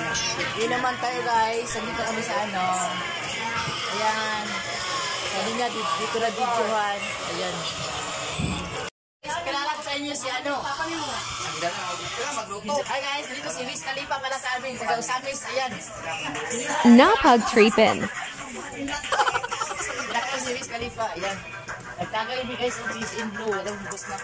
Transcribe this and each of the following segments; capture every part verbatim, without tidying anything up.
Hindi naman tayo guys. Nandito kami sa ano. Ayan. Sabi niya dito na videohan. Ayan. Kilala ko sa inyo si ano. Hi guys. Dito si Wiz Khalifa pala sa amin. Taga Usamis. Ayan. Napag Tripin. Dito si Wiz Khalifa. Ayan. Nagtaga ini guys. Cheese in blue. Walang bubos na.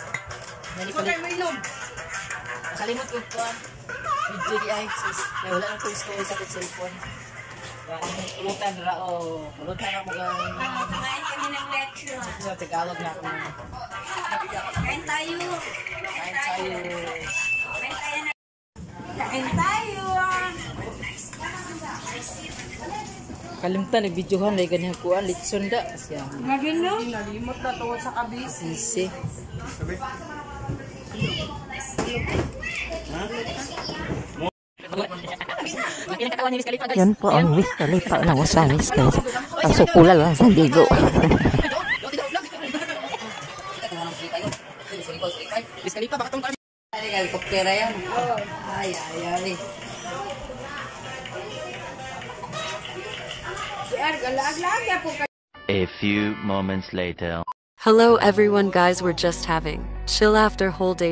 Nakalimot ko po. Video di ay. Wala na ito story sa cellphone. Pulutan na o. Pulutan na mo gawin. Kumain kami ng lecture. Sa Tagalog na ako. Kain tayo. Kain tayo. Kain tayo na. Kain tayo. Kalimtan, nag-videohan. Lagi ganyan kuhan. Litson da. Magino? Nalimot na to sa kabis. Sisi. Yan po ang Wiz Khalifa ng Usamis guys. Ang sukula lang sa ligo. Wiz Khalifa, baka tong kami. Ay, helikoptera yan. Ay, ay, ay. A few moments later. Hello everyone guys, we're just having chill after whole day.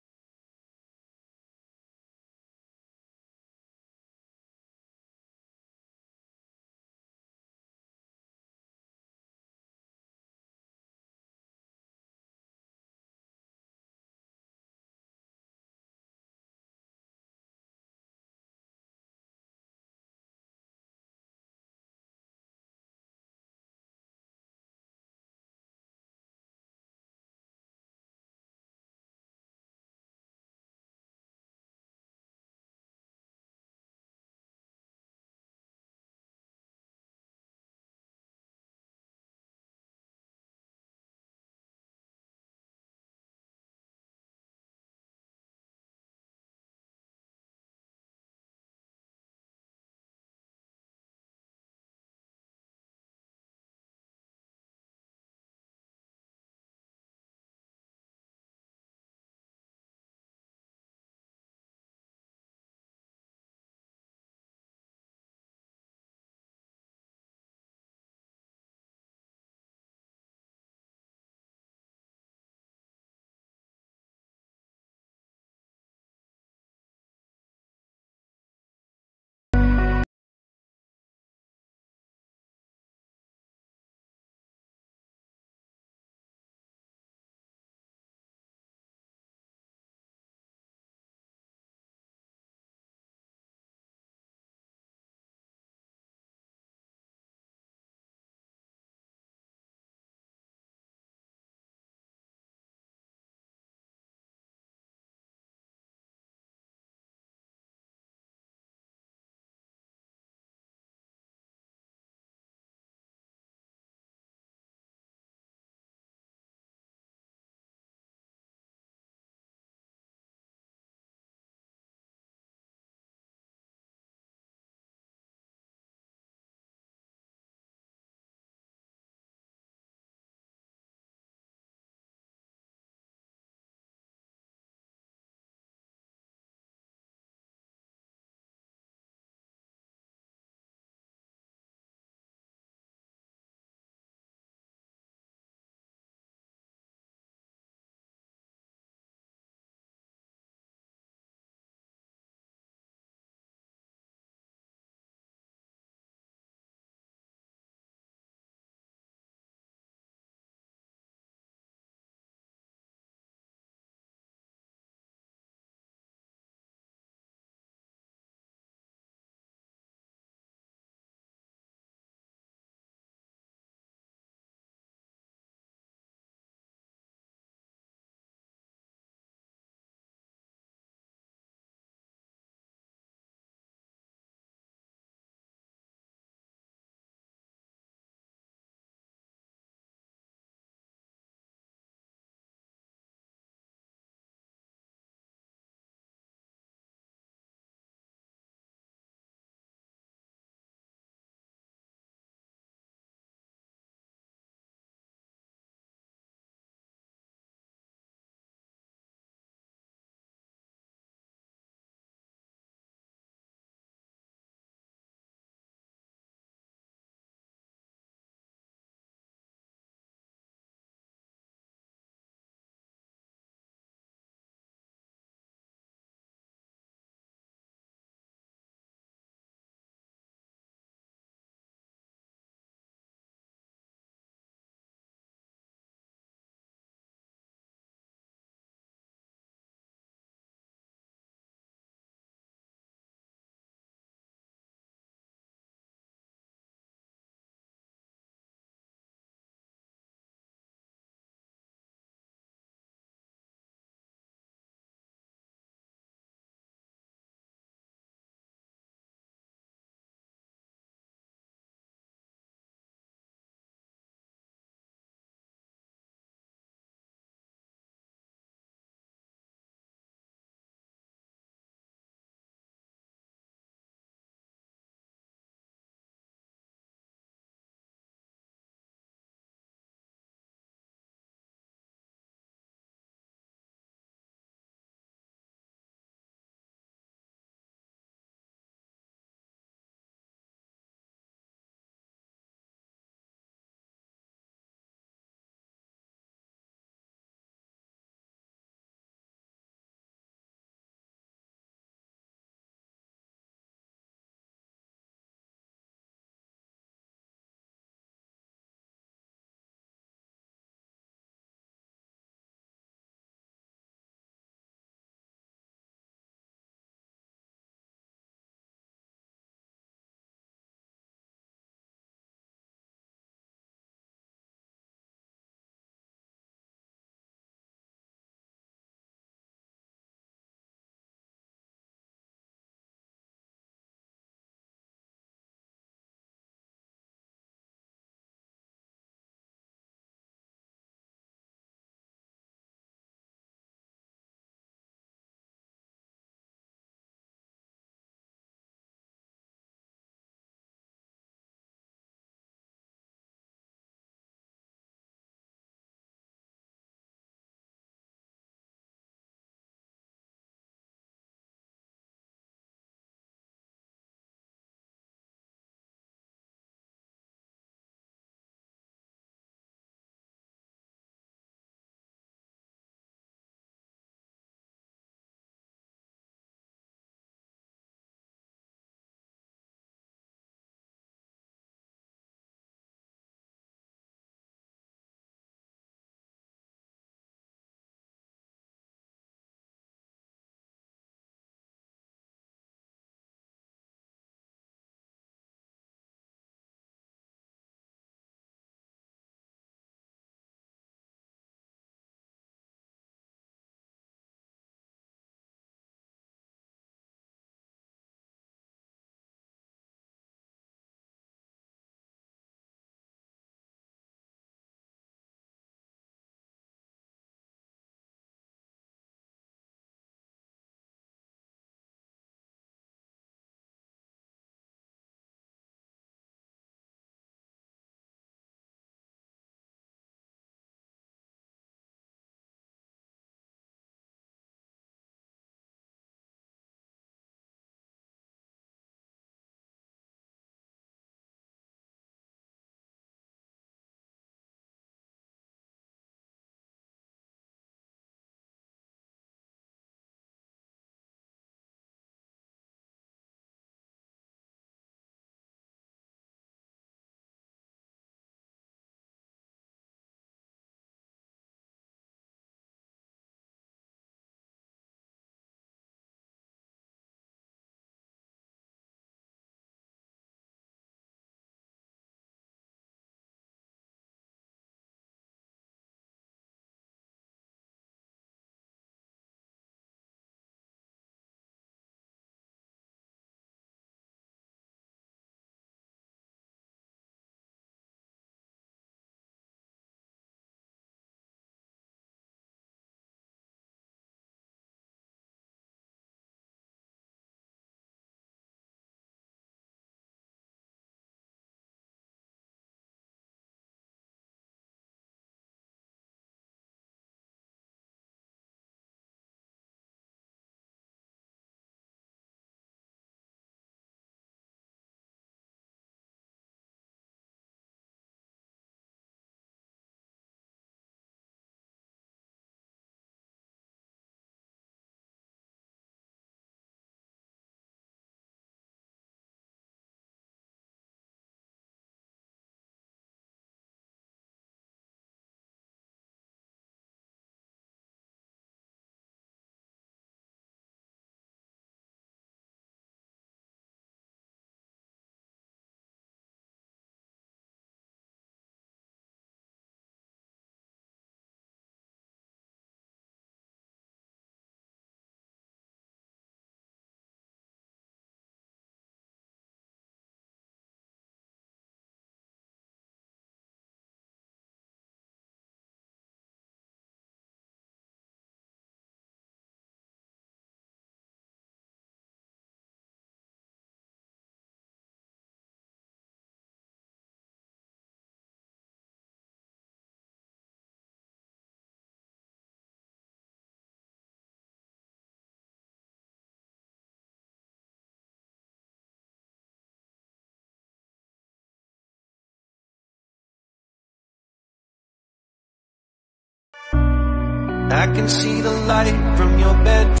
I can see the light from your bed.